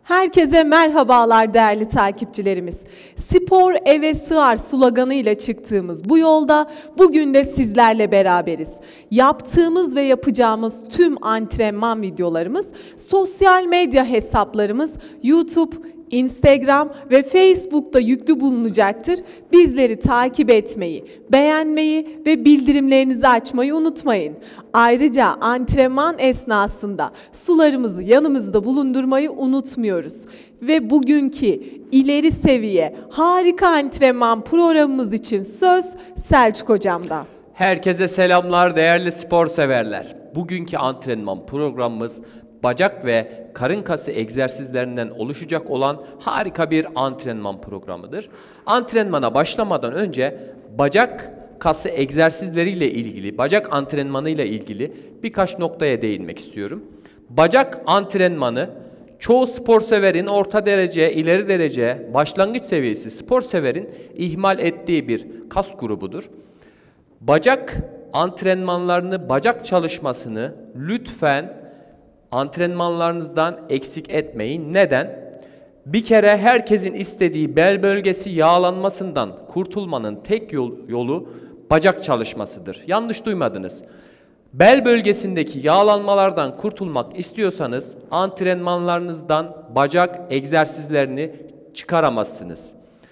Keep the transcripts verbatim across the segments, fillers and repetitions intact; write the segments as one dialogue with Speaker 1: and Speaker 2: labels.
Speaker 1: Herkese merhabalar değerli takipçilerimiz. Spor eve sığar sloganı ile çıktığımız bu yolda bugün de sizlerle beraberiz. Yaptığımız ve yapacağımız tüm antrenman videolarımız, sosyal medya hesaplarımız YouTube, Instagram ve Facebook'ta yüklü bulunacaktır. Bizleri takip etmeyi, beğenmeyi ve bildirimlerinizi açmayı unutmayın. Ayrıca antrenman esnasında sularımızı yanımızda bulundurmayı unutmuyoruz. Ve bugünkü ileri seviye harika antrenman programımız için söz Selçuk Hocam'da.
Speaker 2: Herkese selamlar değerli spor severler. Bugünkü antrenman programımız bacak ve karın kası egzersizlerinden oluşacak olan harika bir antrenman programıdır. Antrenmana başlamadan önce bacak kası egzersizleriyle ilgili, bacak antrenmanıyla ilgili birkaç noktaya değinmek istiyorum. Bacak antrenmanı çoğu spor severin orta derece, ileri derece, başlangıç seviyesi spor severin ihmal ettiği bir kas grubudur. Bacak antrenmanlarını, bacak çalışmasını lütfen antrenmanlarınızdan eksik etmeyin. Neden? Bir kere herkesin istediği bel bölgesi yağlanmasından kurtulmanın tek yol, yolu bacak çalışmasıdır. Yanlış duymadınız. Bel bölgesindeki yağlanmalardan kurtulmak istiyorsanız antrenmanlarınızdan bacak egzersizlerini çıkaramazsınız.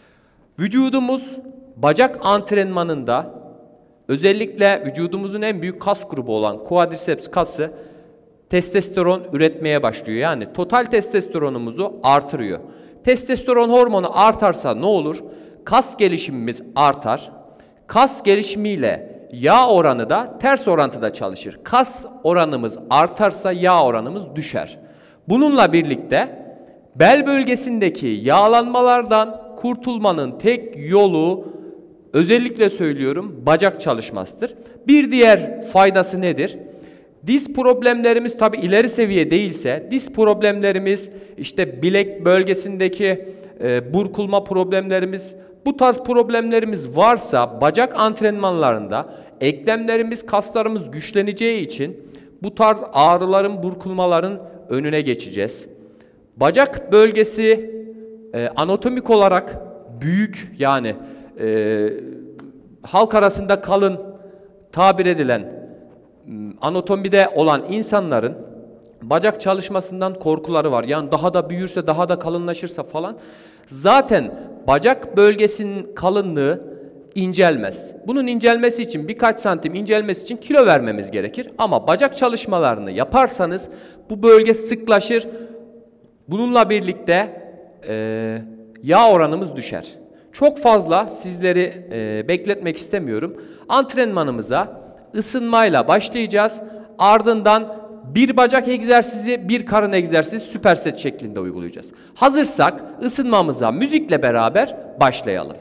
Speaker 2: Vücudumuz bacak antrenmanında özellikle vücudumuzun en büyük kas grubu olan quadriceps kası testosteron üretmeye başlıyor. Yani total testosteronumuzu artırıyor. Testosteron hormonu artarsa ne olur? Kas gelişimimiz artar. Kas gelişimiyle yağ oranı da ters orantıda çalışır. Kas oranımız artarsa yağ oranımız düşer. Bununla birlikte bel bölgesindeki yağlanmalardan kurtulmanın tek yolu, özellikle söylüyorum, bacak çalışmasıdır. Bir diğer faydası nedir? Diz problemlerimiz tabi ileri seviye değilse, diz problemlerimiz, işte bilek bölgesindeki e, burkulma problemlerimiz, bu tarz problemlerimiz varsa bacak antrenmanlarında eklemlerimiz, kaslarımız güçleneceği için bu tarz ağrıların, burkulmaların önüne geçeceğiz. Bacak bölgesi e, anatomik olarak büyük, yani e, halk arasında kalın tabir edilen anatomide olan insanların bacak çalışmasından korkuları var. Yani daha da büyürse, daha da kalınlaşırsa falan. Zaten bacak bölgesinin kalınlığı incelmez. Bunun incelmesi için, birkaç santim incelmesi için kilo vermemiz gerekir. Ama bacak çalışmalarını yaparsanız bu bölge sıklaşır. Bununla birlikte e, yağ oranımız düşer. Çok fazla sizleri e, bekletmek istemiyorum. Antrenmanımıza ısınmayla başlayacağız. Ardından bir bacak egzersizi, bir karın egzersizi süperset şeklinde uygulayacağız. Hazırsak ısınmamıza müzikle beraber başlayalım.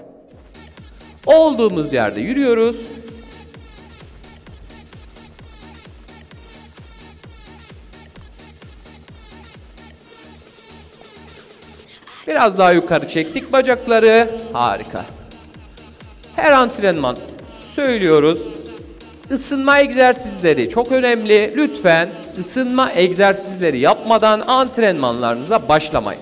Speaker 2: Olduğumuz yerde yürüyoruz. Biraz daha yukarı çektik bacakları. Harika. Her antrenman söylüyoruz. Isınma egzersizleri çok önemli. Lütfen ısınma egzersizleri yapmadan antrenmanlarınıza başlamayın.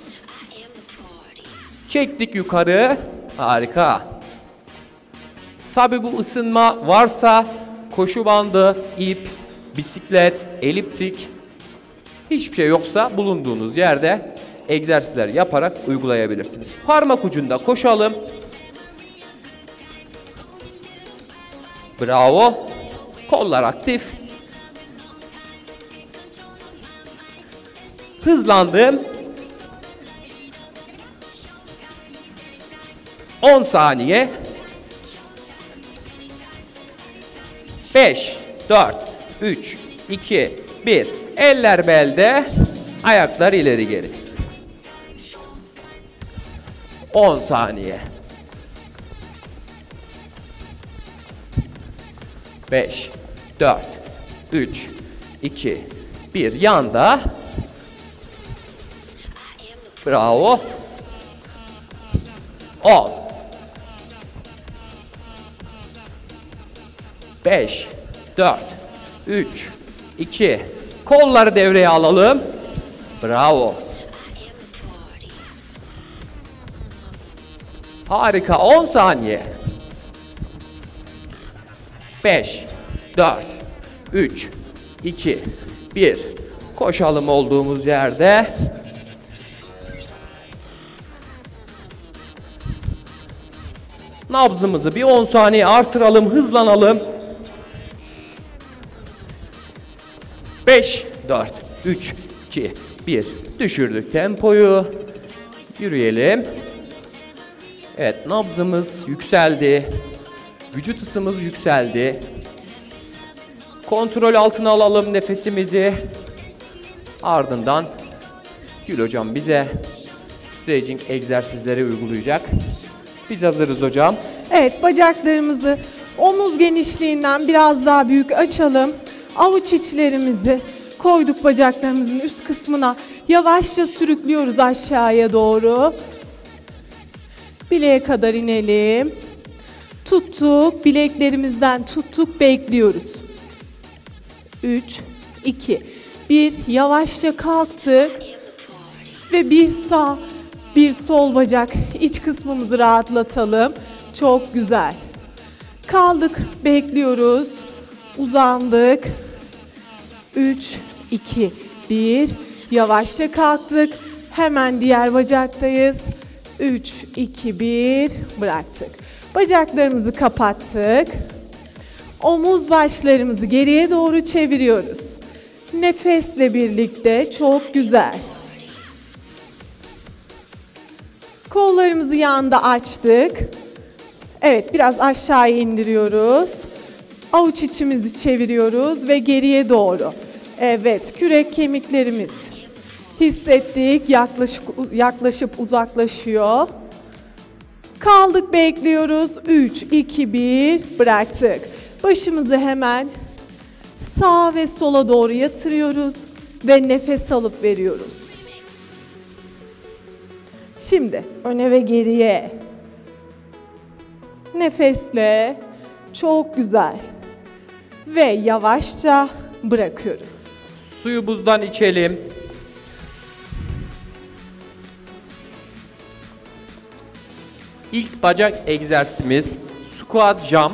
Speaker 2: Çektik yukarı. Harika. Tabii bu ısınma varsa koşu bandı, ip, bisiklet, eliptik, hiçbir şey yoksa bulunduğunuz yerde egzersizler yaparak uygulayabilirsiniz. Parmak ucunda koşalım. Bravo. Kollar aktif. Hızlandım. on saniye. beş, dört, üç, iki, bir. Eller belde. Ayaklar ileri geri. on saniye. beş, dört, üç, iki, bir. Yanda. Bravo. on. beş, dört, üç, iki. Kolları devreye alalım. Bravo. Harika. on saniye. beş, dört, üç, iki, bir. Koşalım olduğumuz yerde. Nabzımızı bir on saniye artıralım, hızlanalım. beş, dört, üç, iki, bir. Düşürdük tempoyu. Yürüyelim. Evet, nabzımız yükseldi. Vücut ısımız yükseldi. Kontrol altına alalım nefesimizi. Ardından Gül hocam bize stretching egzersizleri uygulayacak. Biz hazırız hocam.
Speaker 1: Evet, bacaklarımızı omuz genişliğinden biraz daha büyük açalım. Avuç içlerimizi koyduk bacaklarımızın üst kısmına. Yavaşça sürüklüyoruz aşağıya doğru. Bileğe kadar inelim. Tuttuk, bileklerimizden tuttuk, bekliyoruz. üç, iki, bir, yavaşça kalktık. Ve bir sağ, bir sol bacak iç kısmımızı rahatlatalım. Çok güzel. Kaldık, bekliyoruz. Uzandık. üç, iki, bir. Yavaşça kalktık. Hemen diğer bacaktayız. üç, iki, bir. Bıraktık. Bacaklarımızı kapattık. Omuz başlarımızı geriye doğru çeviriyoruz. Nefesle birlikte çok güzel. Kollarımızı yanda açtık. Evet, biraz aşağıya indiriyoruz. Avuç içimizi çeviriyoruz ve geriye doğru. Evet, kürek kemiklerimiz hissettik, yaklaşık, yaklaşıp uzaklaşıyor. Kaldık, bekliyoruz. üç, iki, bir, bıraktık. Başımızı hemen sağa ve sola doğru yatırıyoruz ve nefes alıp veriyoruz. Şimdi öne ve geriye. Nefesle çok güzel. Ve yavaşça bırakıyoruz.
Speaker 2: Suyu buzdan içelim. İlk bacak egzersizimiz squat jump.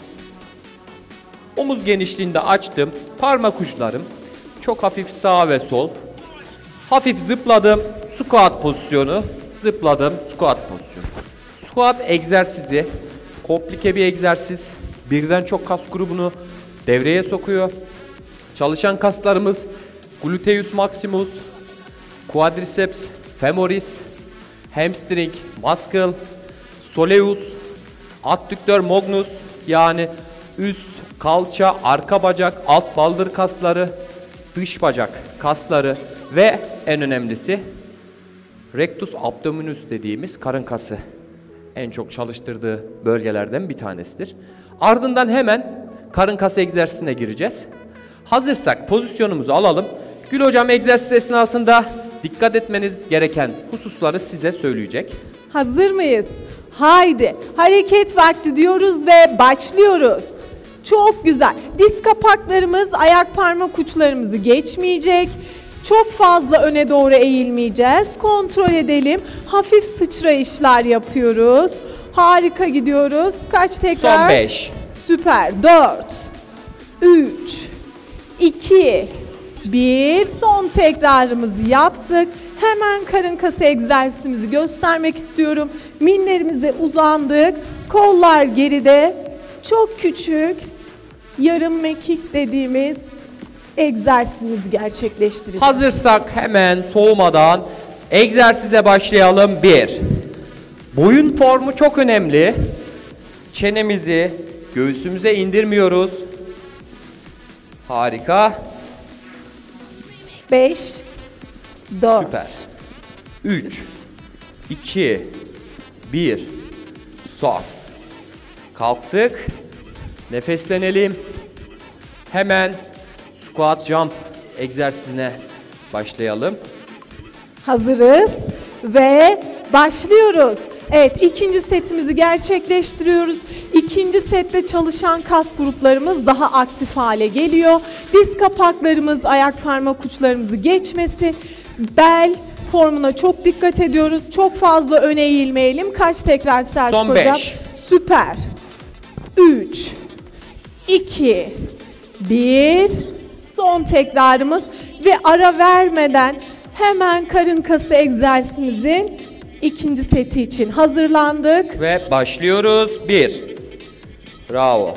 Speaker 2: Omuz genişliğinde açtım. Parmak uçlarım çok hafif sağ ve sol. Hafif zıpladım. Squat pozisyonu. Zıpladım. Squat pozisyonu. Squat egzersizi komplike bir egzersiz. Birden çok kas grubunu devreye sokuyor. Çalışan kaslarımız gluteus maximus, quadriceps femoris, hamstring muscle, soleus, adductor magnus yani üst kalça, arka bacak, alt baldır kasları, dış bacak kasları ve en önemlisi rectus abdominis dediğimiz karın kası en çok çalıştırdığı bölgelerden bir tanesidir. Ardından hemen karın kası egzersizine gireceğiz. Hazırsak pozisyonumuzu alalım. Gül hocam egzersiz esnasında dikkat etmeniz gereken hususları size söyleyecek.
Speaker 1: Hazır mıyız? Haydi hareket vakti diyoruz ve başlıyoruz. Çok güzel. Diz kapaklarımız, ayak parmak uçlarımızı geçmeyecek. Çok fazla öne doğru eğilmeyeceğiz. Kontrol edelim. Hafif sıçrayışlar yapıyoruz. Harika gidiyoruz. Kaç tekrar?
Speaker 2: Son beş.
Speaker 1: Süper. dört, üç, iki, bir. Son tekrarımızı yaptık. Hemen karın kası egzersizimizi göstermek istiyorum. Minlerimize uzandık. Kollar geride. Çok küçük yarım mekik dediğimiz egzersizimizi gerçekleştireceğiz.
Speaker 2: Hazırsak hemen soğumadan egzersize başlayalım. bir. Boyun formu çok önemli. Çenemizi göğsümüze indirmiyoruz. Harika.
Speaker 1: beş, dört.
Speaker 2: Süper. üç, iki, bir. Son. Kalktık. Nefeslenelim. Hemen squat jump egzersizine başlayalım.
Speaker 1: Hazırız ve başlıyoruz. Evet, ikinci setimizi gerçekleştiriyoruz. İkinci sette çalışan kas gruplarımız daha aktif hale geliyor. Diz kapaklarımız, ayak parmak uçlarımızı geçmesi, bel, formuna çok dikkat ediyoruz. Çok fazla öne eğilmeyelim. Kaç tekrar Selçuk
Speaker 2: Son
Speaker 1: hocam?
Speaker 2: beş.
Speaker 1: Süper. üç, iki, bir. Son tekrarımız ve ara vermeden hemen karın kası egzersizimizin ikinci seti için hazırlandık.
Speaker 2: Ve başlıyoruz. Bir. Bravo.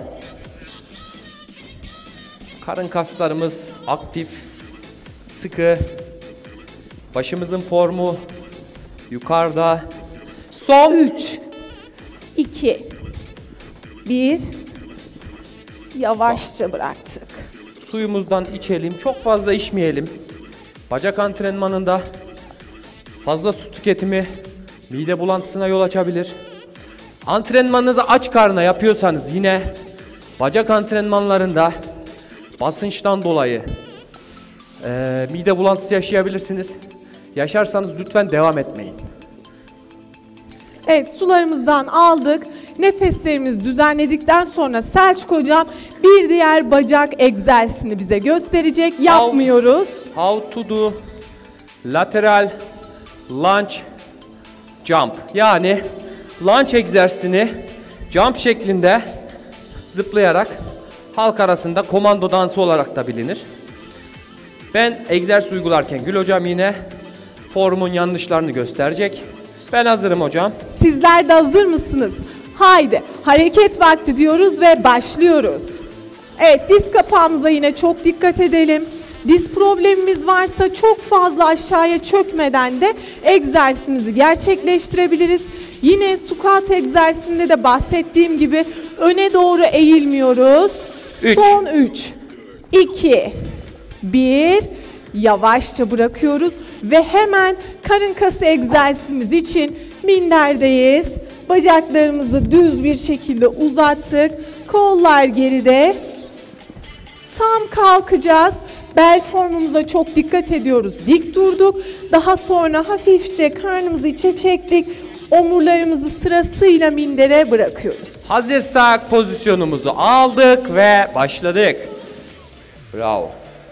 Speaker 2: Karın kaslarımız aktif, sıkı. Başımızın formu yukarıda. Son.
Speaker 1: üç, iki, bir. Yavaşça bıraktık.
Speaker 2: Suyumuzdan içelim. Çok fazla içmeyelim. Bacak antrenmanında fazla su tüketimi mide bulantısına yol açabilir. Antrenmanınızı aç karnına yapıyorsanız yine bacak antrenmanlarında basınçtan dolayı e, mide bulantısı yaşayabilirsiniz. Yaşarsanız lütfen devam etmeyin.
Speaker 1: Evet, sularımızdan aldık. Nefeslerimizi düzenledikten sonra Selçuk hocam bir diğer bacak egzersizini bize gösterecek. Yapmıyoruz.
Speaker 2: How to do lateral lunge jump. Yani lunge egzersizini jump şeklinde zıplayarak halk arasında komando dansı olarak da bilinir. Ben egzersiz uygularken Gül hocam yine formun yanlışlarını gösterecek. Ben hazırım hocam.
Speaker 1: Sizler de hazır mısınız? Haydi hareket vakti diyoruz ve başlıyoruz. Evet, diz kapağımıza yine çok dikkat edelim. Diz problemimiz varsa çok fazla aşağıya çökmeden de egzersizimizi gerçekleştirebiliriz. Yine squat egzersizinde de bahsettiğim gibi öne doğru eğilmiyoruz.
Speaker 2: Üç.
Speaker 1: Son üç, iki, bir. Yavaşça bırakıyoruz ve hemen karın kası egzersizimiz için minderdeyiz. Bacaklarımızı düz bir şekilde uzattık. Kollar geride. Tam kalkacağız. Bel formumuza çok dikkat ediyoruz. Dik durduk. Daha sonra hafifçe karnımızı içe çektik. Omurlarımızı sırasıyla mindere bırakıyoruz.
Speaker 2: Hazırsak pozisyonumuzu aldık ve başladık. Bravo.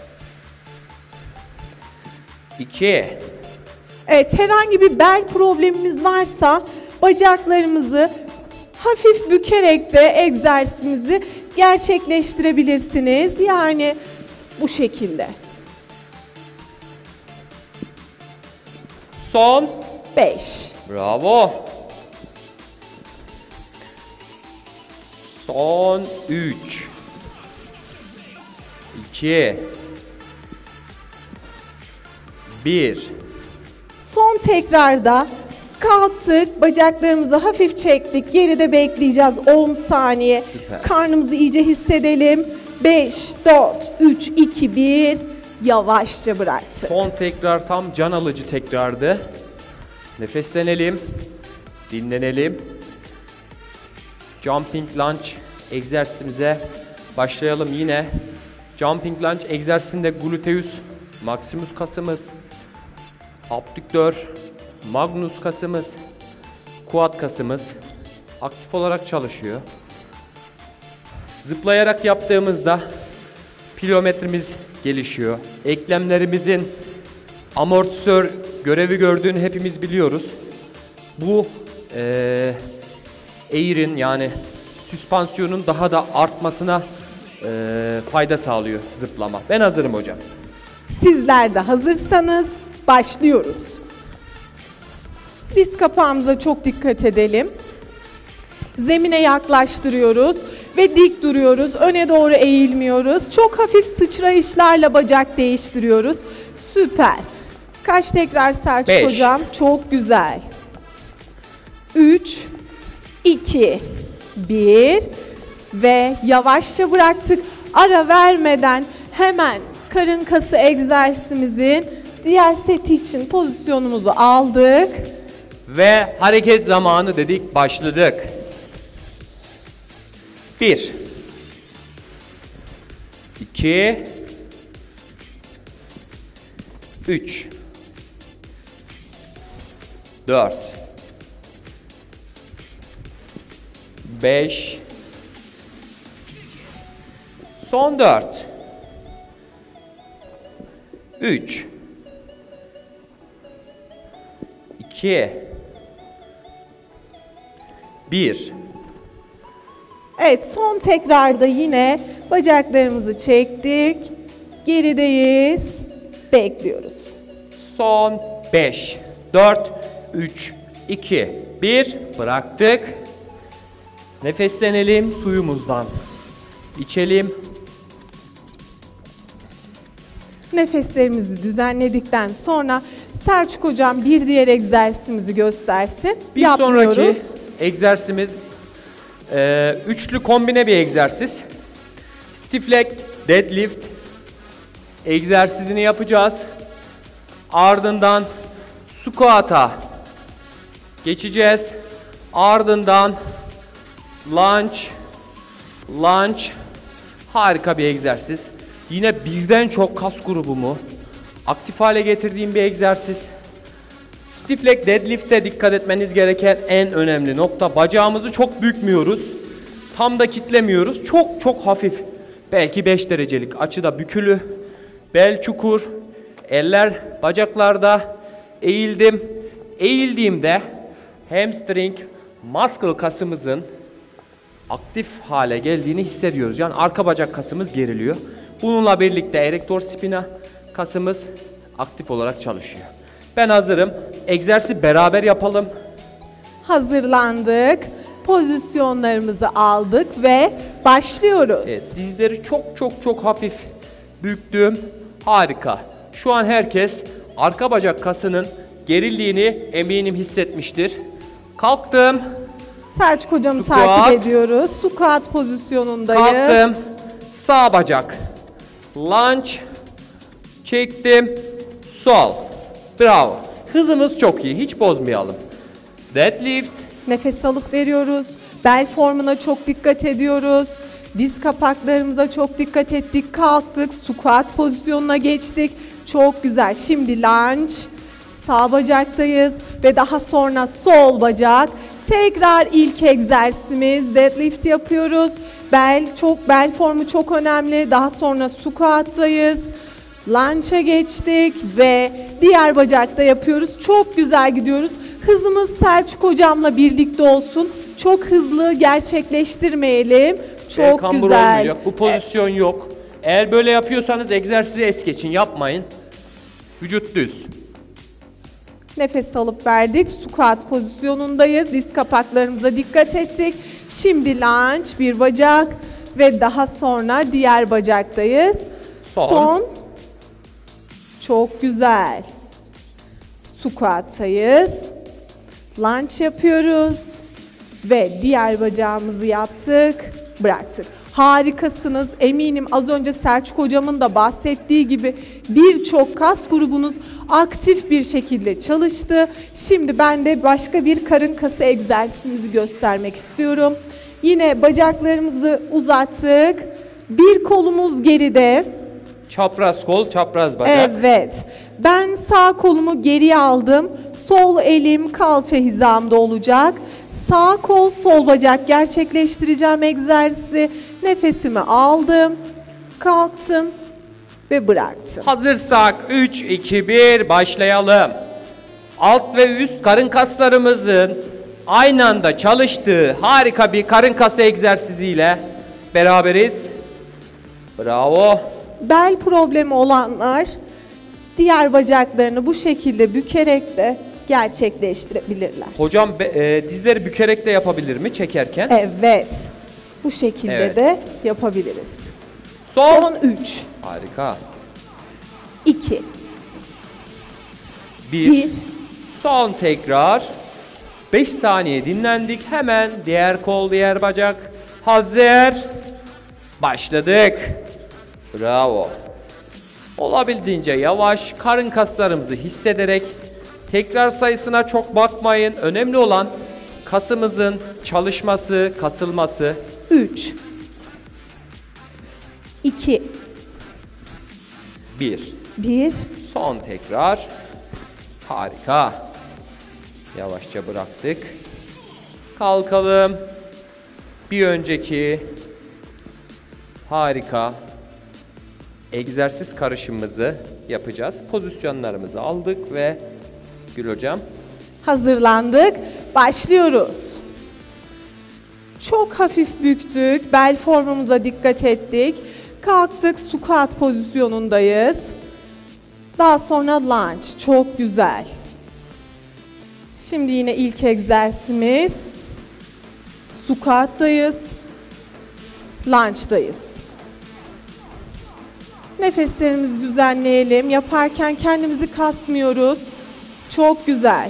Speaker 2: İki.
Speaker 1: Evet, herhangi bir bel problemimiz varsa bacaklarımızı hafif bükerek de egzersizimizi gerçekleştirebilirsiniz. Yani bu şekilde.
Speaker 2: Son.
Speaker 1: beş.
Speaker 2: Bravo. Son üç. iki. bir.
Speaker 1: Son tekrarda kalktık, bacaklarımızı hafif çektik. Geride bekleyeceğiz on saniye.
Speaker 2: Süper.
Speaker 1: Karnımızı iyice hissedelim. beş, dört, üç, iki, bir. Yavaşça bıraktık.
Speaker 2: Son tekrar tam can alıcı tekrardı. Nefeslenelim. Dinlenelim. Jumping lunge egzersizimize başlayalım yine. Jumping lunge egzersizinde gluteus maximus kasımız, abdüktör, magnus kasımız, quad kasımız aktif olarak çalışıyor. Zıplayarak yaptığımızda pliometrimiz gelişiyor. Eklemlerimizin amortisör görevi gördüğünü hepimiz biliyoruz. Bu e, eğrin yani süspansiyonun daha da artmasına e, fayda sağlıyor zıplama. Ben hazırım hocam.
Speaker 1: Sizler de hazırsanız başlıyoruz. Diz kapağımıza çok dikkat edelim. Zemine yaklaştırıyoruz ve dik duruyoruz. Öne doğru eğilmiyoruz. Çok hafif sıçrayışlarla bacak değiştiriyoruz. Süper. Kaç tekrar Selçuk
Speaker 2: Beş.
Speaker 1: hocam? Çok güzel. üç, iki, bir ve yavaşça bıraktık. Ara vermeden hemen karın kası egzersizimizin diğer seti için pozisyonumuzu aldık.
Speaker 2: Ve hareket zamanı dedik, başladık. Bir. iki. Üç. Dört. Beş. Son dört. Üç. iki, bir.
Speaker 1: Evet, son tekrarda yine bacaklarımızı çektik. Gerideyiz. Bekliyoruz.
Speaker 2: Son beş, dört, üç, iki, bir. Bıraktık. Nefeslenelim suyumuzdan. İçelim.
Speaker 1: Nefeslerimizi düzenledikten sonra Selçuk Hocam bir diğer egzersizimizi göstersin.
Speaker 2: Bir
Speaker 1: Yapmıyoruz.
Speaker 2: sonraki egzersizimiz e, üçlü kombine bir egzersiz. Stiff leg deadlift egzersizini yapacağız. Ardından squat'a geçeceğiz. Ardından lunge, lunge. Harika bir egzersiz. Yine birden çok kas grubumu aktif hale getirdiğim bir egzersiz. Stiff leg deadlift'te dikkat etmeniz gereken en önemli nokta, bacağımızı çok bükmüyoruz. Tam da kitlemiyoruz. Çok çok hafif. Belki beş derecelik açıda bükülü. Bel çukur. Eller bacaklarda. Eğildim. Eğildiğimde hamstring muscle kasımızın aktif hale geldiğini hissediyoruz. Yani arka bacak kasımız geriliyor. Bununla birlikte erector spina kasımız aktif olarak çalışıyor. Ben hazırım. Egzersizi beraber yapalım.
Speaker 1: Hazırlandık. Pozisyonlarımızı aldık ve başlıyoruz.
Speaker 2: Evet, dizleri çok çok çok hafif büktüm. Harika. Şu an herkes arka bacak kasının gerildiğini eminim hissetmiştir. Kalktım.
Speaker 1: Selçuk Hocam'ı
Speaker 2: Squat.
Speaker 1: takip ediyoruz. Squat pozisyonundayız.
Speaker 2: Kalktım. Sağ bacak. Lunge. Çektim. Sol. Bravo. Hızımız çok iyi. Hiç bozmayalım. Deadlift.
Speaker 1: Nefes alıp veriyoruz. Bel formuna çok dikkat ediyoruz. Diz kapaklarımıza çok dikkat ettik. Kalktık. Squat pozisyonuna geçtik. Çok güzel. Şimdi lunge. Sağ bacaktayız ve daha sonra sol bacak. Tekrar ilk egzersizimiz deadlift yapıyoruz. Bel çok bel formu çok önemli. Daha sonra squat'tayız. Lunge'a geçtik ve diğer bacakta yapıyoruz. Çok güzel gidiyoruz. Hızımız Selçuk Hocam'la birlikte olsun. Çok hızlı gerçekleştirmeyelim. Çok
Speaker 2: kambur
Speaker 1: güzel.
Speaker 2: olmayacak. Bu pozisyon yok. Eğer böyle yapıyorsanız egzersizi es geçin. Yapmayın. Vücut düz.
Speaker 1: Nefes alıp verdik. Squat pozisyonundayız. Diz kapaklarımıza dikkat ettik. Şimdi lunge, bir bacak ve daha sonra diğer bacaktayız.
Speaker 2: Son.
Speaker 1: Son. Çok güzel. Squat'tayız. Lunge yapıyoruz. Ve diğer bacağımızı yaptık. Bıraktık. Harikasınız. Eminim az önce Selçuk Hocam'ın da bahsettiği gibi birçok kas grubunuz aktif bir şekilde çalıştı. Şimdi ben de başka bir karın kası egzersizimizi göstermek istiyorum. Yine bacaklarımızı uzattık. Bir kolumuz geride.
Speaker 2: Çapraz kol, çapraz bacak.
Speaker 1: Evet. Ben sağ kolumu geriye aldım. Sol elim kalça hizamda olacak. Sağ kol, sol bacak gerçekleştireceğim egzersizi. Nefesimi aldım. Kalktım ve bıraktım.
Speaker 2: Hazırsak üç, iki, bir başlayalım. Alt ve üst karın kaslarımızın aynı anda çalıştığı harika bir karın kası egzersiziyle beraberiz. Bravo.
Speaker 1: Bel problemi olanlar diğer bacaklarını bu şekilde bükerek de gerçekleştirebilirler.
Speaker 2: Hocam be- e, dizleri bükerek de yapabilir mi çekerken?
Speaker 1: Evet. Bu şekilde
Speaker 2: Evet.
Speaker 1: de yapabiliriz.
Speaker 2: Son.
Speaker 1: Son üç,
Speaker 2: Harika.
Speaker 1: iki,
Speaker 2: Bir.
Speaker 1: bir.
Speaker 2: Son tekrar. beş saniye dinlendik. Hemen diğer kol, diğer bacak. Hazır. Başladık. Bravo. Olabildiğince yavaş, karın kaslarımızı hissederek tekrar sayısına çok bakmayın. Önemli olan kasımızın çalışması, kasılması.
Speaker 1: üç, iki,
Speaker 2: bir.
Speaker 1: bir.
Speaker 2: Son tekrar. Harika. Yavaşça bıraktık. Kalkalım. Bir önceki. Harika. Egzersiz karışımımızı yapacağız. Pozisyonlarımızı aldık ve Gül hocam.
Speaker 1: Hazırlandık. Başlıyoruz. Çok hafif büktük. Bel formumuza dikkat ettik. Kalktık. Squat pozisyonundayız. Daha sonra lunge. Çok güzel. Şimdi yine ilk egzersizimiz. Squat'tayız. Lunge'dayız. Nefeslerimizi düzenleyelim. Yaparken kendimizi kasmıyoruz. Çok güzel.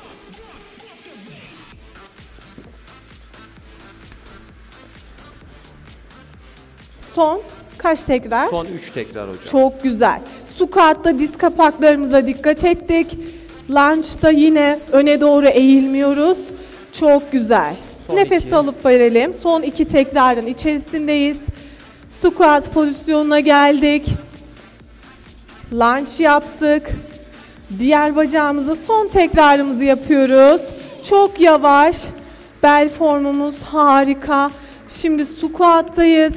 Speaker 1: Son kaç tekrar?
Speaker 2: Son üç tekrar hocam.
Speaker 1: Çok güzel. Squat'ta diz kapaklarımıza dikkat ettik. Lunge'da yine öne doğru eğilmiyoruz. Çok güzel.
Speaker 2: Son
Speaker 1: Nefes
Speaker 2: iki.
Speaker 1: alıp verelim. Son iki tekrarın içerisindeyiz. Squat pozisyonuna geldik. Lunge yaptık. Diğer bacağımızı son tekrarımızı yapıyoruz. Çok yavaş. Bel formumuz harika. Şimdi squat'tayız.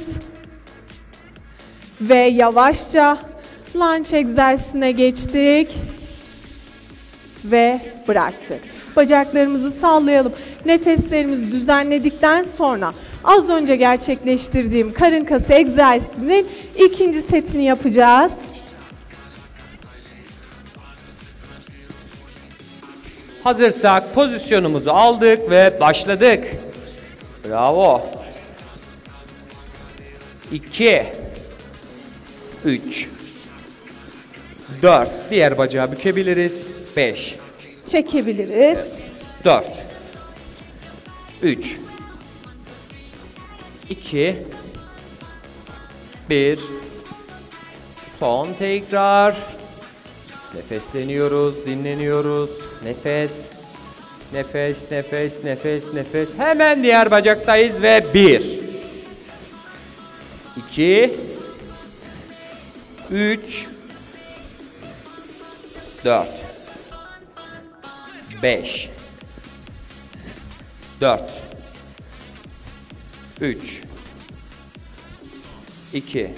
Speaker 1: Ve yavaşça lunge egzersizine geçtik. Ve bıraktık. Bacaklarımızı sallayalım. Nefeslerimizi düzenledikten sonra az önce gerçekleştirdiğim karın kası egzersizinin ikinci setini yapacağız.
Speaker 2: Hazırsak pozisyonumuzu aldık ve başladık. Bravo. iki üç dört. Diğer bacağı bükebiliriz. beş
Speaker 1: Çekebiliriz.
Speaker 2: dört üç iki bir. Son tekrar. Nefesleniyoruz, dinleniyoruz. Nefes. Nefes, nefes, nefes, nefes. Hemen diğer bacaktayız ve bir iki üç dört beş dört üç iki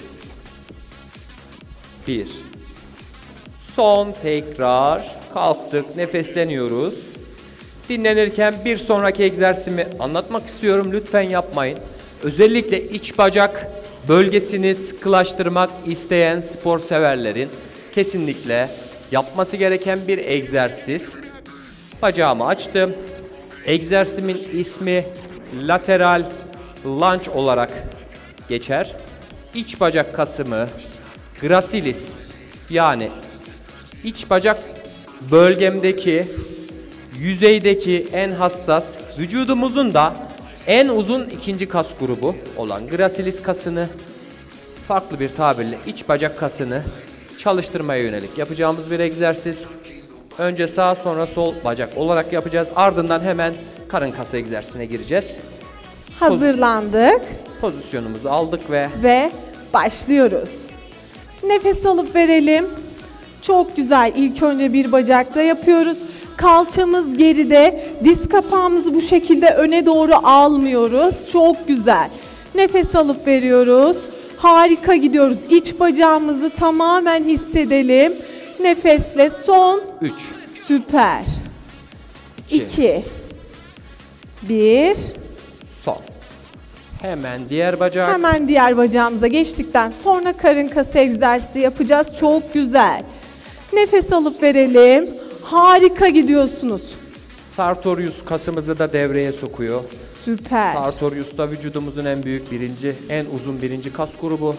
Speaker 2: bir. Son tekrar kalktık, nefesleniyoruz. Dinlenirken bir sonraki egzersizimi anlatmak istiyorum. Lütfen yapmayın. Özellikle iç bacak bölgesini sıkılaştırmak isteyen spor severlerin kesinlikle yapması gereken bir egzersiz. Bacağımı açtım. Egzersizimin ismi lateral lunge olarak geçer. İç bacak kasımı, gracilis yani iç bacak bölgemdeki, yüzeydeki en hassas, vücudumuzun da en uzun ikinci kas grubu olan gracilis kasını, farklı bir tabirle iç bacak kasını çalıştırmaya yönelik yapacağımız bir egzersiz. Önce sağ sonra sol bacak olarak yapacağız. Ardından hemen karın kası egzersizine gireceğiz.
Speaker 1: Hazırlandık.
Speaker 2: Pozisyonumuzu aldık ve
Speaker 1: Ve başlıyoruz. Nefes alıp verelim. Çok güzel. İlk önce bir bacakta yapıyoruz. Kalçamız geride. Diz kapağımızı bu şekilde öne doğru almıyoruz. Çok güzel. Nefes alıp veriyoruz. Harika gidiyoruz. İç bacağımızı tamamen hissedelim. Nefesle son.
Speaker 2: üç
Speaker 1: Süper. iki bir.
Speaker 2: son. Hemen diğer bacak.
Speaker 1: Hemen diğer bacağımıza geçtikten sonra karın kası egzersizi yapacağız. Çok güzel. Nefes alıp verelim. Harika gidiyorsunuz.
Speaker 2: Sartorius kasımızı da devreye sokuyor.
Speaker 1: Süper.
Speaker 2: Sartorius da vücudumuzun en büyük birinci, en uzun birinci kas grubu.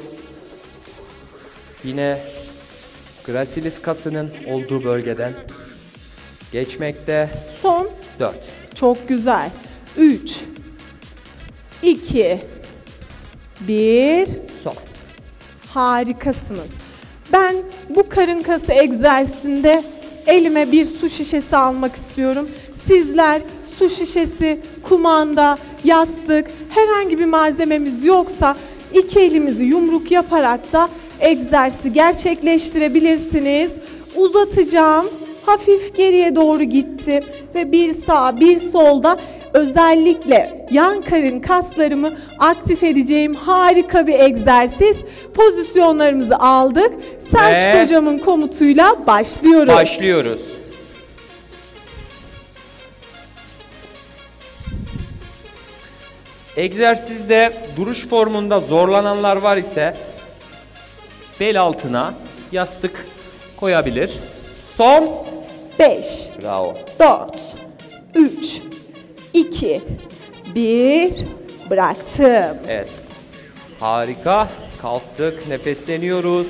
Speaker 2: Yine gracilis kasının olduğu bölgeden geçmekte.
Speaker 1: Son.
Speaker 2: dört
Speaker 1: Çok güzel. üç iki bir.
Speaker 2: son.
Speaker 1: Harikasınız. Ben bu karın kası egzersizinde elime bir su şişesi almak istiyorum. Sizler su şişesi, kumanda, yastık, herhangi bir malzememiz yoksa iki elimizi yumruk yaparak da egzersizi gerçekleştirebilirsiniz. Uzatacağım. Hafif geriye doğru gittim ve bir sağ bir solda özellikle yan karın kaslarımı aktif edeceğim harika bir egzersiz. Pozisyonlarımızı aldık. Selçuk
Speaker 2: Ve
Speaker 1: hocamın komutuyla başlıyoruz.
Speaker 2: Başlıyoruz. Egzersizde duruş formunda zorlananlar var ise bel altına yastık koyabilir. Son.
Speaker 1: beş,
Speaker 2: Bravo.
Speaker 1: dört, üç, iki, bir. Bıraktım.
Speaker 2: Evet. Harika. Kalktık. Nefesleniyoruz.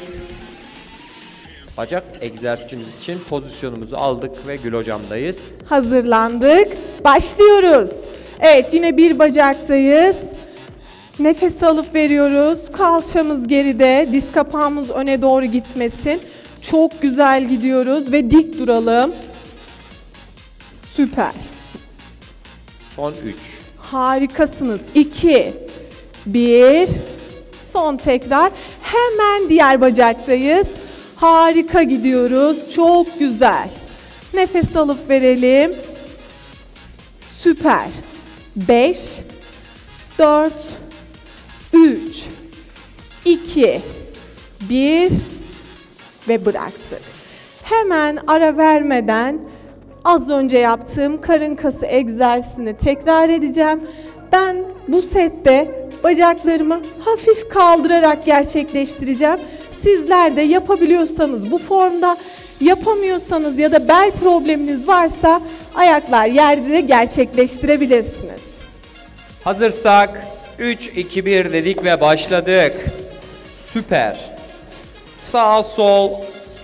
Speaker 2: Bacak egzersizimiz için pozisyonumuzu aldık ve Gül hocamdayız.
Speaker 1: Hazırlandık. Başlıyoruz. Evet, yine bir bacaktayız. Nefes alıp veriyoruz. Kalçamız geride. Diz kapağımız öne doğru gitmesin. Çok güzel gidiyoruz ve dik duralım. Süper.
Speaker 2: Son üç.
Speaker 1: Harikasınız. iki, bir. Son tekrar. Hemen diğer bacaktayız. Harika gidiyoruz. Çok güzel. Nefes alıp verelim. Süper. beş, dört, üç, iki, bir ve bıraktık. Hemen ara vermeden az önce yaptığım karın kası egzersizini tekrar edeceğim. Ben bu sette bacaklarımı hafif kaldırarak gerçekleştireceğim. Sizler de yapabiliyorsanız bu formda, yapamıyorsanız ya da bel probleminiz varsa ayaklar yerde de gerçekleştirebilirsiniz.
Speaker 2: Hazırsak üç, iki, bir dedik ve başladık. Süper. Sağ sol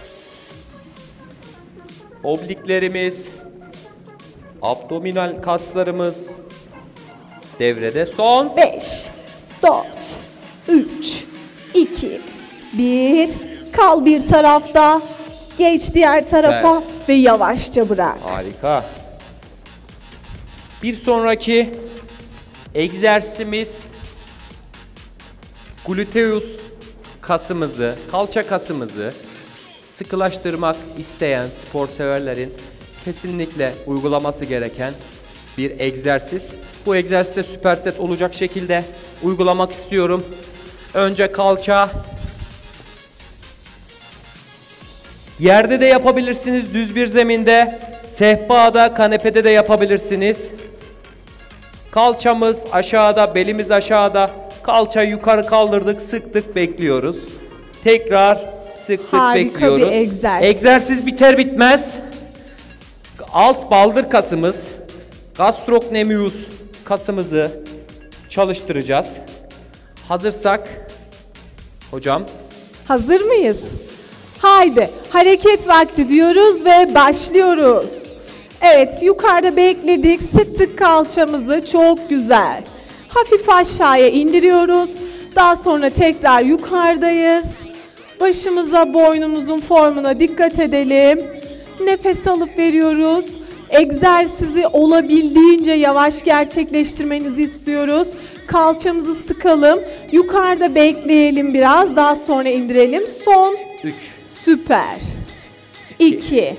Speaker 2: obliklerimiz, abdominal kaslarımız devrede. Son.
Speaker 1: beş, dört, üç, iki, bir. Kal bir tarafta, geç diğer tarafa
Speaker 2: Evet.
Speaker 1: ve yavaşça bırak.
Speaker 2: Harika. Bir sonraki egzersizimiz gluteus kasımızı, kalça kasımızı sıkılaştırmak isteyen spor severlerin kesinlikle uygulaması gereken bir egzersiz. Bu egzersizde süperset olacak şekilde uygulamak istiyorum. Önce kalça. Yerde de yapabilirsiniz, düz bir zeminde, sehpada, kanepede de yapabilirsiniz. Kalçamız aşağıda, belimiz aşağıda, kalça yukarı kaldırdık, sıktık, bekliyoruz. Tekrar sıktık,
Speaker 1: Harika
Speaker 2: bekliyoruz.
Speaker 1: bir egzersiz.
Speaker 2: Egzersiz biter bitmez alt baldır kasımız, gastrocnemius kasımızı çalıştıracağız. Hazırsak hocam.
Speaker 1: Hazır mıyız? Haydi hareket vakti diyoruz ve başlıyoruz. Evet, yukarıda bekledik, sıktık kalçamızı, çok güzel. Hafif aşağıya indiriyoruz. Daha sonra tekrar yukarıdayız. Başımıza, boynumuzun formuna dikkat edelim. Nefes alıp veriyoruz. Egzersizi olabildiğince yavaş gerçekleştirmenizi istiyoruz. Kalçamızı sıkalım. Yukarıda bekleyelim biraz. Daha sonra indirelim. Son.
Speaker 2: üç.
Speaker 1: Süper. iki.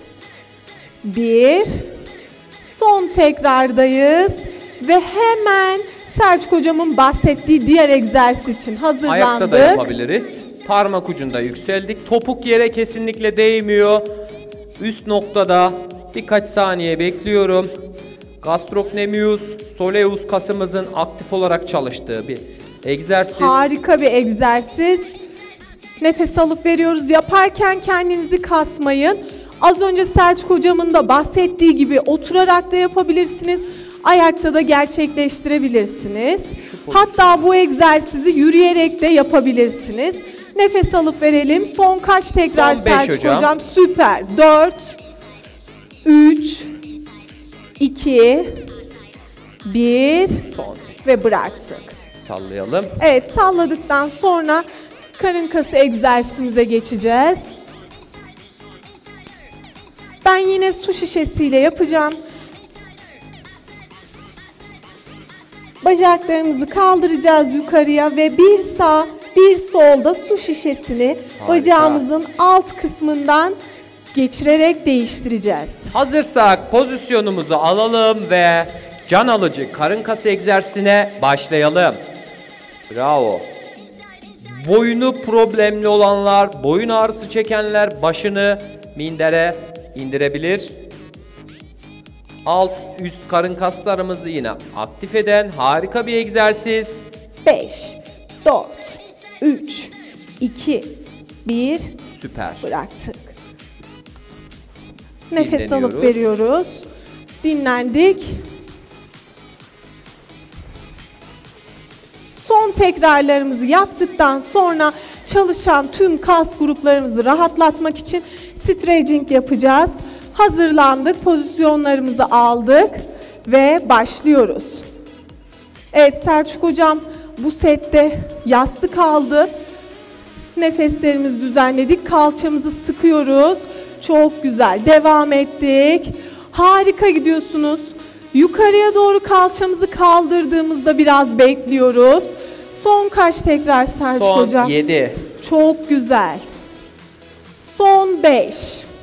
Speaker 1: bir. Son tekrardayız. Ve hemen Selçuk hocamın bahsettiği diğer egzersiz için hazırlandık.
Speaker 2: Ayakta da yapabiliriz. Parmak ucunda yükseldik. Topuk yere kesinlikle değmiyor. Üst noktada birkaç saniye bekliyorum. Gastrocnemius soleus kasımızın aktif olarak çalıştığı bir egzersiz.
Speaker 1: Harika bir egzersiz. Nefes alıp veriyoruz. Yaparken kendinizi kasmayın. Az önce Selçuk hocamın da bahsettiği gibi oturarak da yapabilirsiniz. Ayakta da gerçekleştirebilirsiniz. Hatta bu egzersizi yürüyerek de yapabilirsiniz. Nefes alıp verelim. Son kaç tekrar
Speaker 2: Son beş
Speaker 1: Selçuk
Speaker 2: hocam.
Speaker 1: hocam? Süper. dört, üç, iki, bir
Speaker 2: Son.
Speaker 1: ve bıraktık.
Speaker 2: Sallayalım.
Speaker 1: Evet, salladıktan sonra karın kası egzersizimize geçeceğiz. Ben yine su şişesiyle yapacağım. Bacaklarımızı kaldıracağız yukarıya ve bir sağ bir solda su şişesini
Speaker 2: Harika.
Speaker 1: bacağımızın alt kısmından geçirerek değiştireceğiz.
Speaker 2: Hazırsak pozisyonumuzu alalım ve can alıcı karın kası egzersizine başlayalım. Bravo. Boynu problemli olanlar, boyun ağrısı çekenler başını mindere indirebilir. alt üst karın kaslarımızı yine aktif eden harika bir egzersiz.
Speaker 1: beş, dört, üç, iki, bir.
Speaker 2: Süper.
Speaker 1: Bıraktık. Nefes alıp
Speaker 2: Dinleniyoruz.
Speaker 1: veriyoruz. Dinlendik. Son tekrarlarımızı yaptıktan sonra çalışan tüm kas gruplarımızı rahatlatmak için stretching yapacağız. Hazırlandık, pozisyonlarımızı aldık ve başlıyoruz. Evet Selçuk Hocam, bu sette yastık aldı. Nefeslerimizi düzenledik, kalçamızı sıkıyoruz. Çok güzel, devam ettik. Harika gidiyorsunuz. Yukarıya doğru kalçamızı kaldırdığımızda biraz bekliyoruz. Son kaç tekrar Selçuk
Speaker 2: Son
Speaker 1: Hocam?
Speaker 2: yedi.
Speaker 1: Çok güzel. Son beş.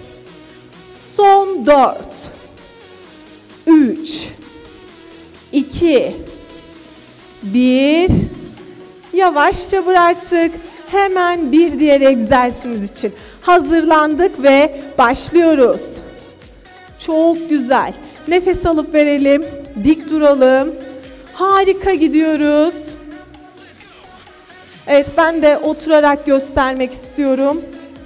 Speaker 1: Son dört. üç. iki. bir. Yavaşça bıraktık. Hemen bir diğer egzersizimiz için hazırlandık ve başlıyoruz. Çok güzel. Nefes alıp verelim. Dik duralım. Harika gidiyoruz. Evet, ben de oturarak göstermek istiyorum.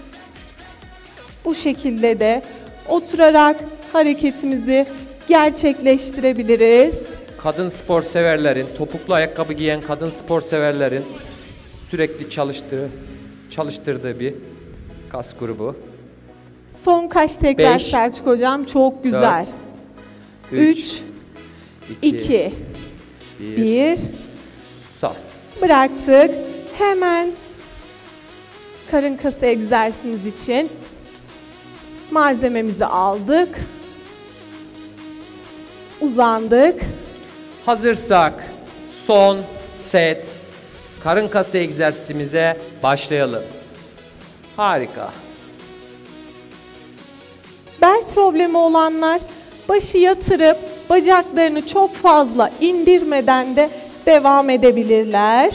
Speaker 1: Bu şekilde de oturarak hareketimizi gerçekleştirebiliriz.
Speaker 2: Kadın spor severlerin, topuklu ayakkabı giyen kadın spor severlerin sürekli çalıştığı, çalıştırdığı bir kas grubu.
Speaker 1: Son kaç tekrar
Speaker 2: Beş,
Speaker 1: Selçuk Hocam? Çok güzel. üç, iki, bir.
Speaker 2: Sağ.
Speaker 1: Bıraktık. Hemen karın kası egzersizimiz için malzememizi aldık. Uzandık.
Speaker 2: Hazırsak son set karın kası egzersizimize başlayalım. Harika.
Speaker 1: Bel problemi olanlar başı yatırıp bacaklarını çok fazla indirmeden de devam edebilirler.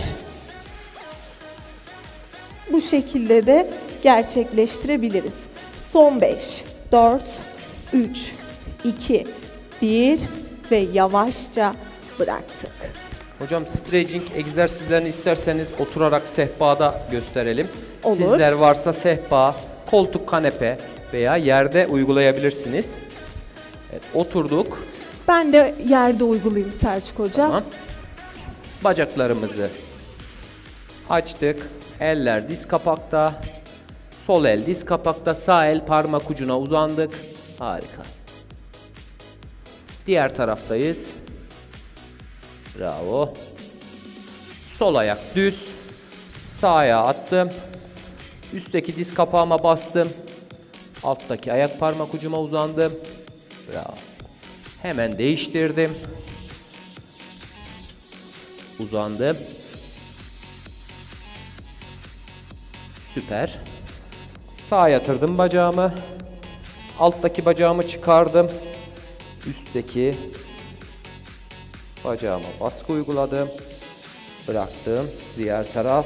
Speaker 1: Bu şekilde de gerçekleştirebiliriz. Son beş, dört, üç, iki, bir ve yavaşça bıraktık.
Speaker 2: Hocam stretching egzersizlerini isterseniz oturarak sehpada gösterelim.
Speaker 1: Olur.
Speaker 2: Sizler varsa sehpa, koltuk, kanepe veya yerde uygulayabilirsiniz. Evet, oturduk.
Speaker 1: Ben de yerde uygulayayım Selçuk Hocam.
Speaker 2: Tamam. Bacaklarımızı açtık. Eller diz kapakta. Sol el diz kapakta. Sağ el parmak ucuna uzandık. Harika. Diğer taraftayız. Bravo. Sol ayak düz. Sağ ayağı attım. Üstteki diz kapağıma bastım. Alttaki ayak parmak ucuma uzandım. Bravo. Hemen değiştirdim. Uzandım. Süper. Sağa yatırdım bacağımı. Alttaki bacağımı çıkardım. Üstteki bacağıma baskı uyguladım. Bıraktım. Diğer taraf.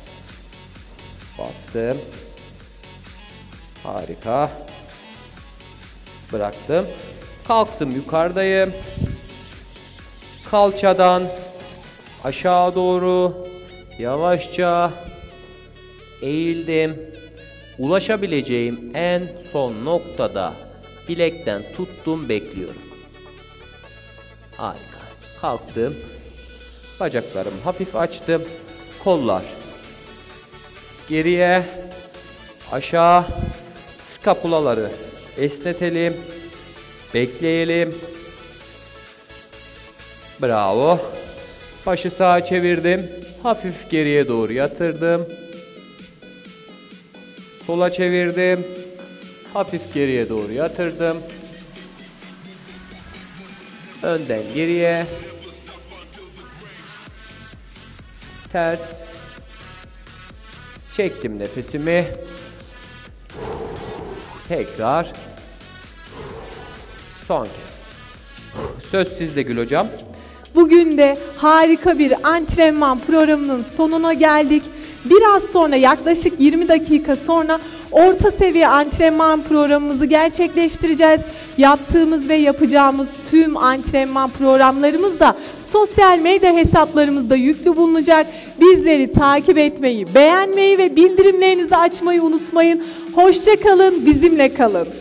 Speaker 2: Bastım. Harika. Bıraktım. Kalktım, yukarıdayım. Kalçadan aşağı doğru yavaşça eğildim. Ulaşabileceğim en son noktada bilekten tuttum, bekliyorum. Harika. Kalktım. Bacaklarımı hafif açtım. Kollar geriye, aşağı. Skapulaları esnetelim. Bekleyelim. Bravo. Başı sağa çevirdim. Hafif geriye doğru yatırdım. Sola çevirdim. Hafif geriye doğru yatırdım. Önden geriye. Ters. Çektim nefesimi. Tekrar. Son kez. Söz sizde Gül Hocam.
Speaker 1: Bugün de harika bir antrenman programının sonuna geldik. Biraz sonra, yaklaşık yirmi dakika sonra orta seviye antrenman programımızı gerçekleştireceğiz. Yaptığımız ve yapacağımız tüm antrenman programlarımız da sosyal medya hesaplarımızda yüklü bulunacak. Bizleri takip etmeyi, beğenmeyi ve bildirimlerinizi açmayı unutmayın. Hoşça kalın, bizimle kalın.